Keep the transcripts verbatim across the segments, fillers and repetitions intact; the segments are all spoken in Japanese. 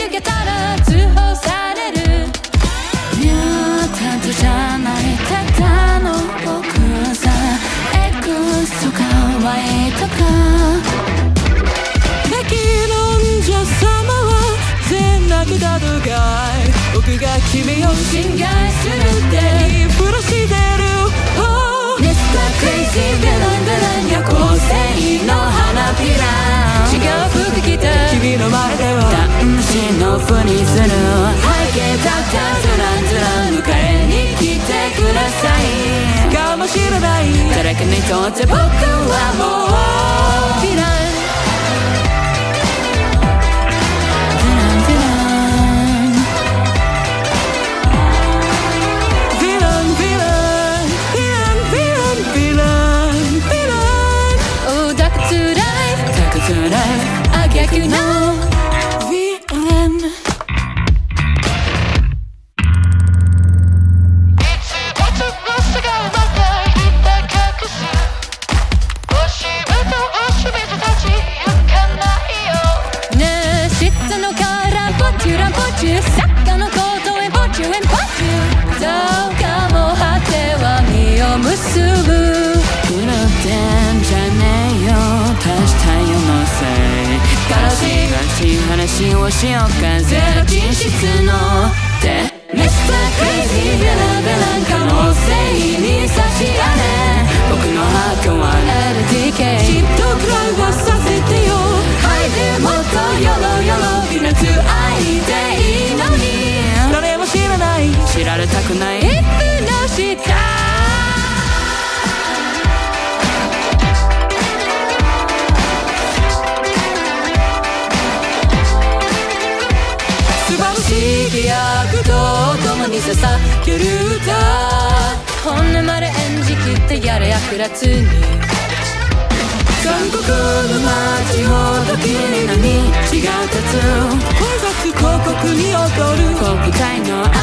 抜けたら通報される。ミュータントじゃないただの僕さ。エクスとかワイとかガキの女様は全なくだとかい。僕が君を侵害するって言いふらしてる。ミスタークレイジーヴィランヴィラン夜行性の花びら。違う服着て君の前では男子のふりする。背景たったずらんずらん迎えに来てください。かもしれない誰かにとって僕はもうヴィラン。あげくの ヴィラン。ねえ知ったのかランポチュランポチュサッカのことへポチュエンポチュ。どうかも果ては実を結ぶ。狂ってんじゃねえよ足したよのせい。悲しい話をしようかゼロ実質のってミスタークレイジーヴィランヴィラン可能性に差しあれ。僕の箱は エルディーケー きっとくらいはさせてよ。はいでもっとよろよろビナツ愛でいいのに誰も知らない知られたくない一分の下。不思議役と共に捧げる歌。本音まで演じきってやれ役立つに。韓国の街ほど君に何血が立つ。混雑広告に踊る国体の愛。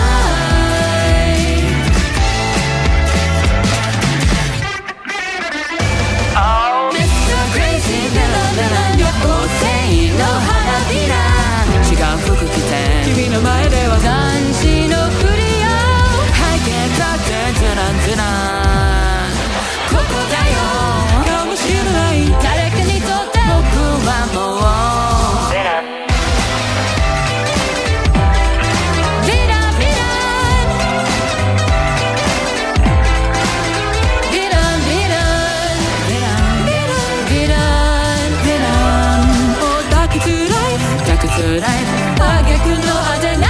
ミスタークレイジーヴィランヴィラン夜行性の花びら。違う服着て君の前では男子のふりを背景だってずらんずらんここだよかもしれない誰かにとって僕はもうヴィランヴィランヴィランヴィランヴィランヴィランヴィランヴィランヴィラン。Oh 抱きつらい抱きつらいあげくの果てな